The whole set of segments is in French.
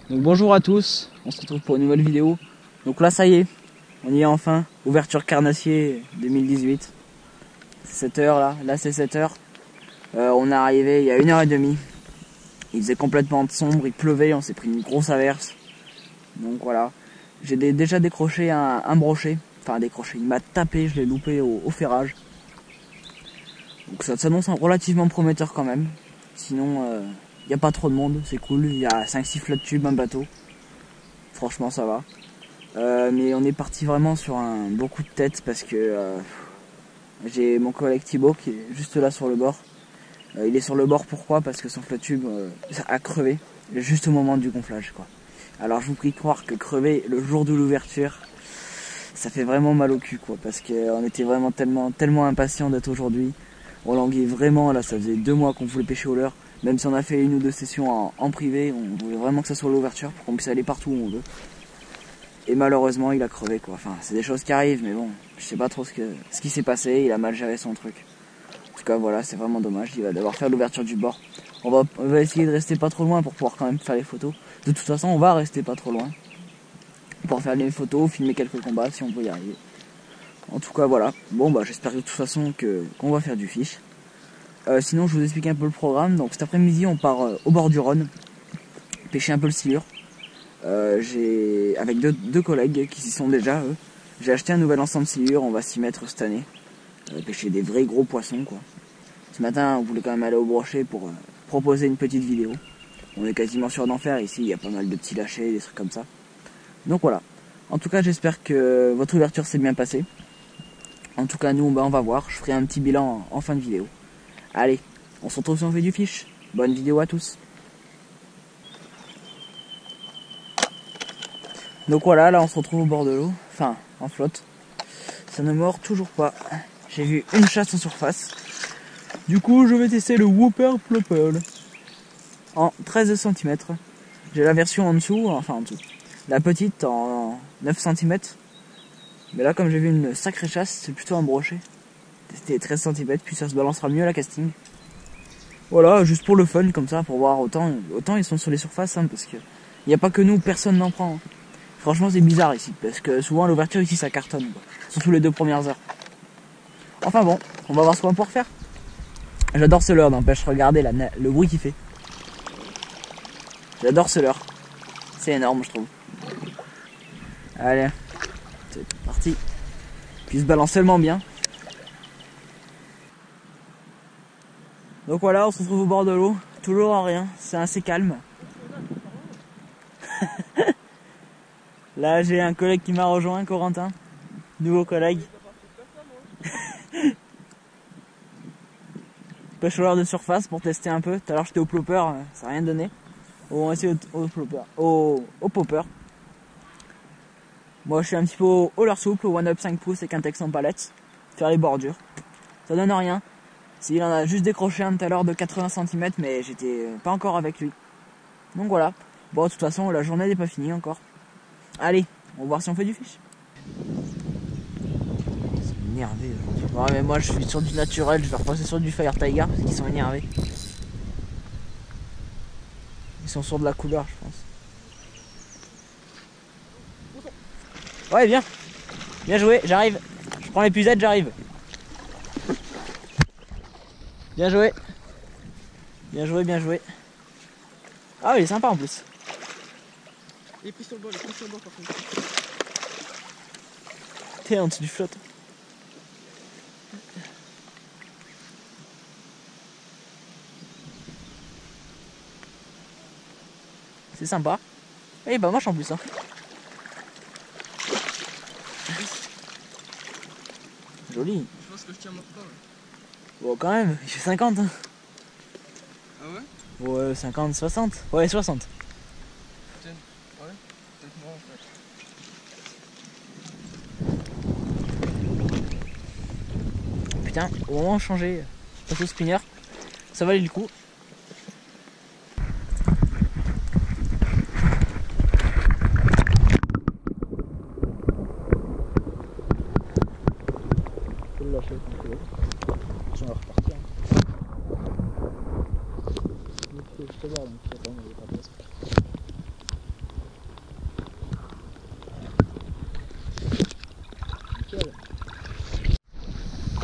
Donc bonjour à tous, on se retrouve pour une nouvelle vidéo. Donc là ça y est, on y est enfin, ouverture Carnassier 2018. C'est 7h là c'est 7h. On est arrivé il y a 1h30. Il faisait complètement sombre, il pleuvait, on s'est pris une grosse averse. Donc voilà, j'ai déjà décroché un brochet. Enfin décroché, il m'a tapé, je l'ai loupé au ferrage. Donc ça s'annonce relativement prometteur quand même. Sinon, il n'y a pas trop de monde, c'est cool. Il y a 5-6 flottes tubes, un bateau. Franchement, ça va. Mais on est parti vraiment sur un beau coup de tête parce que j'ai mon collègue Thibaut qui est juste là sur le bord. Il est sur le bord pourquoi? Parce que son flotte tube a crevé juste au moment du gonflage, quoi. Alors je vous prie de croire que crever le jour de l'ouverture, ça fait vraiment mal au cul, quoi. Parce qu'on était vraiment tellement impatients d'être aujourd'hui. On languait vraiment, là ça faisait 2 mois qu'on voulait pêcher au leurre. Même si on a fait 1 ou 2 sessions en privé, on voulait vraiment que ça soit l'ouverture pour qu'on puisse aller partout où on veut. Et malheureusement il a crevé, quoi. Enfin c'est des choses qui arrivent, mais bon, je sais pas trop ce qui s'est passé, il a mal géré son truc. En tout cas voilà, c'est vraiment dommage, il va devoir faire l'ouverture du bord. On va essayer de rester pas trop loin pour pouvoir quand même faire les photos. De toute façon on va rester pas trop loin. Pour faire les photos, filmer quelques combats si on peut y arriver. En tout cas voilà, bon bah j'espère de toute façon qu'on va faire du fish. Sinon je vous explique un peu le programme. Donc cet après-midi on part au bord du Rhône, pêcher un peu le silure. J'ai avec deux collègues qui s'y sont déjà eux. J'ai acheté un nouvel ensemble silure, on va s'y mettre cette année. Pêcher des vrais gros poissons quoi. Ce matin on voulait quand même aller au brochet pour proposer une petite vidéo. On est quasiment sûr d'en faire ici, il y a pas mal de petits lâchers, des trucs comme ça. Donc voilà. En tout cas j'espère que votre ouverture s'est bien passée. En tout cas nous on va voir, je ferai un petit bilan en fin de vidéo. Allez, on se retrouve si on fait du fish. Bonne vidéo à tous. Donc voilà, là on se retrouve au bord de l'eau, enfin en flotte. Ça ne mord toujours pas. J'ai vu une chasse en surface. Du coup je vais tester le Whopper Plopper en 13 cm. J'ai la version en dessous, enfin en dessous. La petite en 9 cm. Mais là comme j'ai vu une sacrée chasse, c'est plutôt un brochet. Tester 13 cm, puis ça se balancera mieux à la casting. Voilà, juste pour le fun, comme ça, pour voir autant ils sont sur les surfaces, hein, parce que il n'y a pas que nous, personne n'en prend. Hein. Franchement, c'est bizarre ici, parce que souvent l'ouverture ici ça cartonne, quoi. Surtout les 2 premières heures. Enfin bon, on va voir ce qu'on va pouvoir faire. J'adore ce leurre, n'empêche, regardez le bruit qu'il fait. J'adore ce leurre. C'est énorme, je trouve. Allez, c'est parti. Puis il se balance tellement bien. Donc voilà, on se retrouve au bord de l'eau, toujours en rien, c'est assez calme. Là j'ai un collègue qui m'a rejoint, Corentin, nouveau collègue. Pêcheur de surface pour tester un peu, tout à l'heure j'étais au plopper, ça n'a rien donné. On va essayer au plopper, au popper. Moi je suis un petit peu au leurre souple, au one-up 5 pouces avec un texte en palette, faire les bordures. Ça donne rien. S'il en a juste décroché un tout à l'heure de 80 cm, mais j'étais pas encore avec lui. Donc voilà. Bon, de toute façon, la journée n'est pas finie encore. Allez, on va voir si on fait du fish. Ils sont énervés aujourd'hui. Ouais, mais moi je suis sur du naturel, je vais repasser sur du Fire Tiger parce qu'ils sont énervés. Ils sont sur de la couleur, je pense. Ouais, bien. Bien joué, j'arrive. Je prends l'épuisette, j'arrive. Bien joué. Bien joué, bien joué. Ah, il est sympa en plus. Il est pris sur le bord, par contre. T'es en dessous du flotte. C'est sympa. Et bah moche en plus hein. Joli. Je pense que je tiens mon repas. Bon quand même, il fait 50 hein. Ah ouais? Ouais 50, 60. Ouais 60. Putain, ouais. Peut-être moi en fait. Putain, au moment de changer au spinner, ça valait le coup. Je peux le lâcher avec mon collègue. On va repartir. Je te vois donc attends, on va pas passer.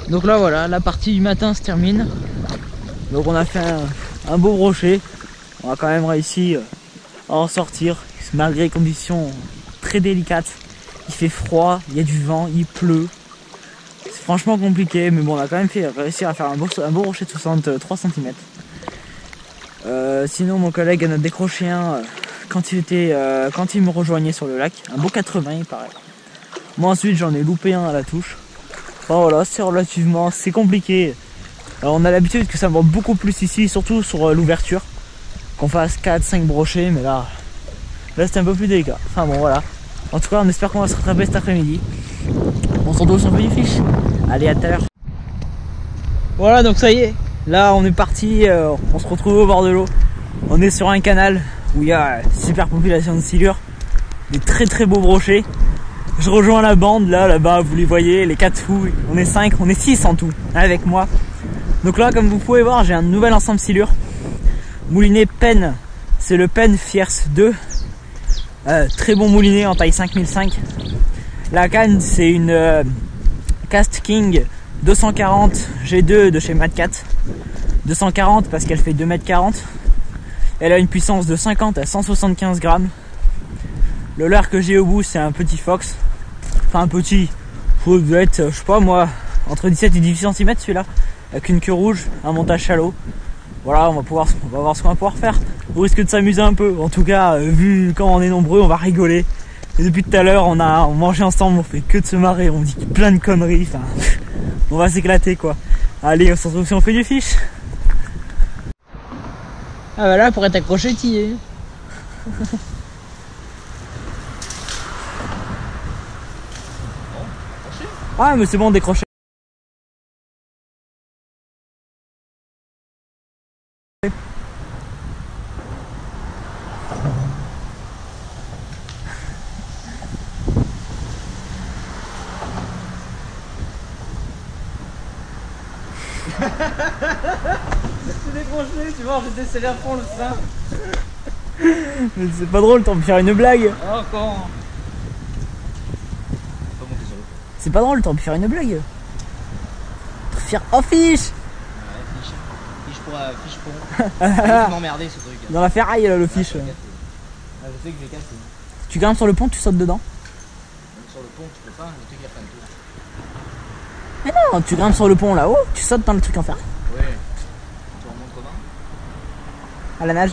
Donc là voilà, la partie du matin se termine. Donc on a fait un beau brochet. On a quand même réussi à en sortir malgré les conditions très délicates. Il fait froid, il y a du vent, il pleut. C'est franchement compliqué, mais bon, on a quand même réussi à faire un beau brochet de 63 cm. Sinon mon collègue en a décroché un quand il me rejoignait sur le lac. Un beau 80 il paraît. Moi ensuite j'en ai loupé un à la touche. Enfin voilà, c'est compliqué. Alors, on a l'habitude que ça vend beaucoup plus ici, surtout sur l'ouverture. Qu'on fasse 4-5 brochets, mais là c'est un peu plus délicat. Enfin bon voilà. En tout cas on espère qu'on va se rattraper cet après-midi. On se retrouve sur le fiche. Allez, à tout à l'heure. Voilà, donc ça y est. Là on est parti, on se retrouve au bord de l'eau. On est sur un canal où il y a une super population de silures. Des très beaux brochets. Je rejoins la bande là-bas, vous les voyez, les 4 fous. On est 5, on est 6 en tout, avec moi. Donc là, comme vous pouvez voir, j'ai un nouvel ensemble silure. Moulinet Penn, c'est le Penn Fierce 2. Très bon moulinet en taille 5005. La canne, c'est une Cast King 240 G2 de chez Matcat. 240 parce qu'elle fait 2,40 m. Elle a une puissance de 50 à 175 grammes. Le leurre que j'ai au bout, c'est un petit Fox. Enfin, un petit. Faut être, je sais pas moi, entre 17 et 18 cm celui-là. Avec une queue rouge, un montage shallow. Voilà, on va voir ce qu'on va pouvoir faire. On risque de s'amuser un peu. En tout cas, vu quand on est nombreux, on va rigoler. Et depuis tout à l'heure, on mangeait ensemble, on fait que de se marrer, on dit plein de conneries. Enfin, on va s'éclater quoi. Allez, on se retrouve si on fait du fish. Ah bah là, pour être accroché, t'y es. Ah mais c'est bon, décroché. C'est décroché, tu vois, j'étais serré à fond le frein. Mais c'est pas drôle, t'en faire une blague. Encore. C'est pas drôle, t'en faire une blague. Faire oh fiche. Fiche pour m'emmerder ce truc. Dans la ferraille là, le fiche. Je sais que j'ai cassé. Tu grimpes sur le pont, tu sautes dedans. Même sur le pont, tu peux pas, le truc il a plein de tours. Mais non, tu grimpes sur le pont là-haut, tu sautes dans le truc en fer. Ouais. Tu remontes comment? À la nage.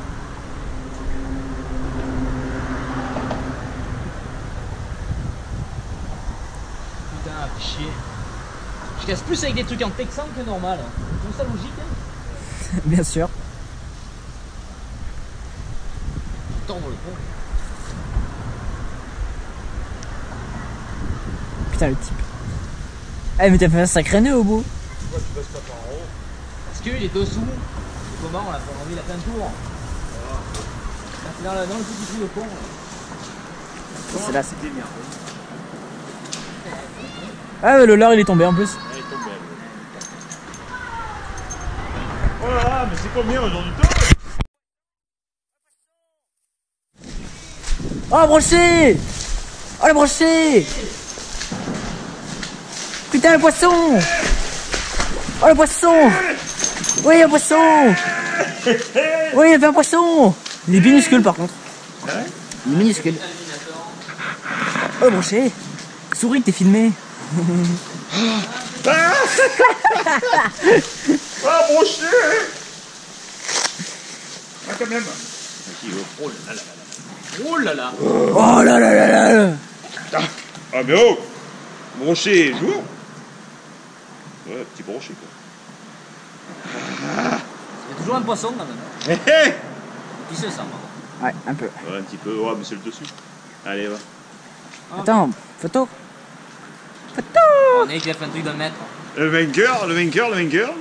Putain, chier. Je casse plus avec des trucs en texan que normal. C'est ça logique, hein? Bien sûr. Tendre le pont. Putain le type. Eh mais t'as fait un sacré nœud au bout. Pourquoi tu passes pas par en haut? Parce qu'il est dessous. Comment on a pas envie, il a plein de tours. C'est dans le petit trou de pont. C'est là, c'était bien. Ah mais le leurre il est tombé en plus. Il est tombé. Oh là là, mais c'est combien aujourd'hui? Oh brochet. Oh le brochet. Putain le poisson. Oh le poisson. Oui un poisson. Oui il y avait un poisson. Il est minuscule par contre. Il est minuscule. Oh le brochet. Souris t'es filmé. Ah brochet. Ah quand même. Oh là là. Oh là là là là là. Ah mais oh. Brochet jour. Ouais, petit brochet quoi. Il y a toujours un poisson quand même. Hé hé. Qui se sent? Ouais un peu. Ouais un petit peu, ouais mais c'est le dessus. Allez va. Attends, photo. On est qu'il a fait un truc d'un mètre. Le vainqueur.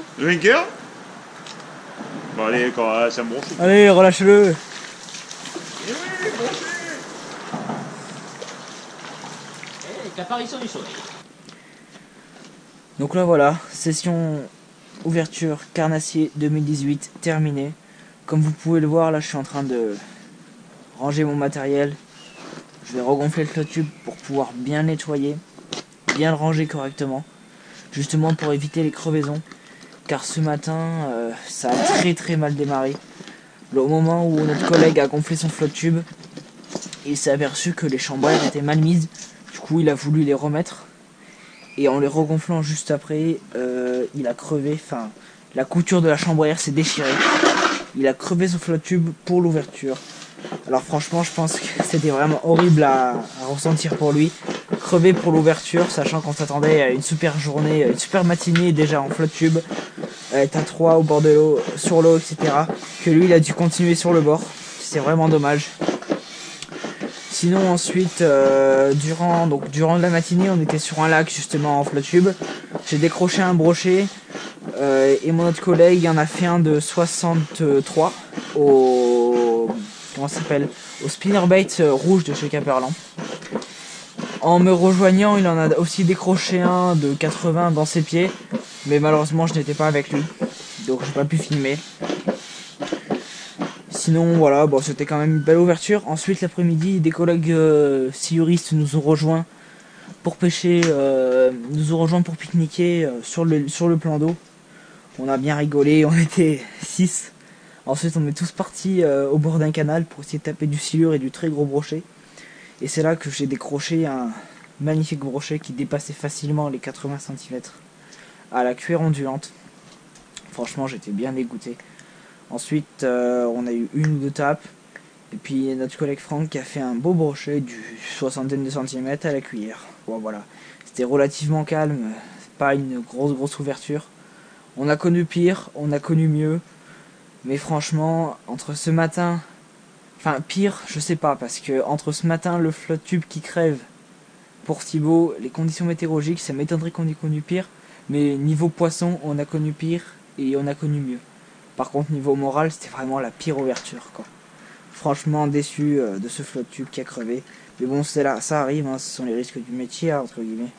Bon allez, quand c'est un brochet. Allez relâche-le. Eh oui, brochet. Et l'apparition du soleil. Donc là voilà, session ouverture carnassier 2018 terminée. Comme vous pouvez le voir là je suis en train de ranger mon matériel. Je vais regonfler le flotte tube pour pouvoir bien nettoyer, bien le ranger correctement. justement pour éviter les crevaisons, car ce matin ça a très mal démarré. Au moment où notre collègue a gonflé son flotte tube, il s'est aperçu que les chambrières étaient mal mises, du coup il a voulu les remettre, et en les regonflant juste après, il a crevé, enfin la couture de la chambrière s'est déchirée, il a crevé son flotte tube pour l'ouverture. Alors franchement je pense que c'était vraiment horrible à ressentir pour lui, crever pour l'ouverture, sachant qu'on s'attendait à une super journée, une super matinée déjà en flotte tube, être à 3 au bord de l'eau, sur l'eau, etc. Que lui il a dû continuer sur le bord, c'est vraiment dommage. Sinon ensuite, durant la matinée, on était sur un lac justement en flotte tube. J'ai décroché un brochet et mon autre collègue en a fait un de 63 au spinnerbait rouge de chez Caperlan. En me rejoignant, il en a aussi décroché un de 80 dans ses pieds, mais malheureusement je n'étais pas avec lui, donc j'ai pas pu filmer. Sinon voilà, bon, c'était quand même une belle ouverture. Ensuite l'après-midi, des collègues siluristes nous ont rejoints pour pêcher, nous ont rejoints pour pique-niquer sur le plan d'eau. On a bien rigolé, on était 6. Ensuite on est tous partis au bord d'un canal pour essayer de taper du silure et du très gros brochet. Et c'est là que j'ai décroché un magnifique brochet qui dépassait facilement les 80 cm à la cuir ondulante. Franchement j'étais bien dégoûté. Ensuite on a eu une ou deux tapes. Et puis notre collègue Franck qui a fait un beau brochet du 60 cm à la cuillère. Bon, voilà. C'était relativement calme, pas une grosse ouverture. On a connu pire, on a connu mieux. Mais franchement, entre ce matin... Enfin pire, je sais pas, parce que entre ce matin, le flotte tube qui crève pour Thibaut, les conditions météorologiques, ça m'étonnerait qu'on ait connu pire. Mais niveau poisson, on a connu pire et on a connu mieux. Par contre, niveau moral, c'était vraiment la pire ouverture, quoi. Franchement déçu de ce flotte tube qui a crevé. Mais bon, c'est là, ça arrive, hein, ce sont les risques du métier, hein, entre guillemets.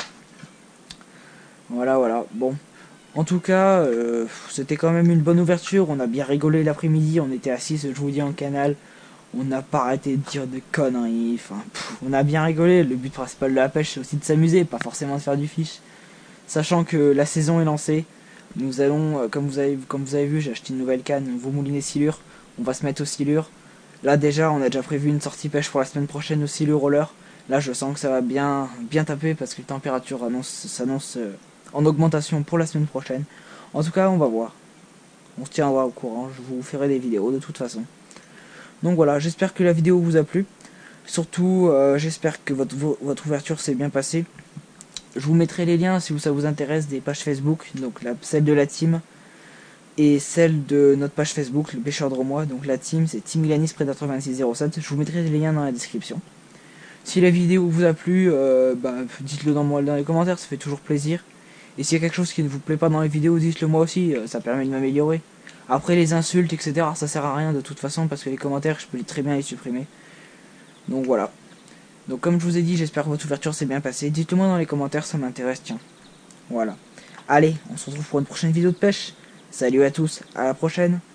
Voilà, bon. En tout cas, c'était quand même une bonne ouverture. On a bien rigolé l'après-midi, on était assis, je vous dis, en canal. On n'a pas arrêté de dire de conneries. Enfin, on a bien rigolé. Le but principal de la pêche, c'est aussi de s'amuser, pas forcément de faire du fish. Sachant que la saison est lancée, nous allons, comme vous avez vu, j'ai acheté une nouvelle canne, vous moulinez silure. On va se mettre au silure. Là déjà, on a déjà prévu une sortie pêche pour la semaine prochaine au silure roller. Là, je sens que ça va bien taper parce que les températures s'annoncent en augmentation pour la semaine prochaine. En tout cas, on va voir. On se tiendra au courant. Je vous ferai des vidéos de toute façon. Donc voilà, j'espère que la vidéo vous a plu. Surtout, j'espère que votre ouverture s'est bien passée. Je vous mettrai les liens si ça vous intéresse des pages Facebook, donc celle de la team et celle de notre page Facebook, le pêcheur dromois. Donc la team, c'est Team Glanis Predator 2607. Je vous mettrai les liens dans la description. Si la vidéo vous a plu, dites-le dans les commentaires, ça fait toujours plaisir. Et s'il y a quelque chose qui ne vous plaît pas dans les vidéos, dites-le moi aussi, ça permet de m'améliorer. Après les insultes, etc., ça sert à rien de toute façon, parce que les commentaires, je peux très bien les supprimer. Donc voilà. Donc comme je vous ai dit, j'espère que votre ouverture s'est bien passée. Dites-le moi dans les commentaires, ça m'intéresse, tiens. Voilà. Allez, on se retrouve pour une prochaine vidéo de pêche. Salut à tous, à la prochaine.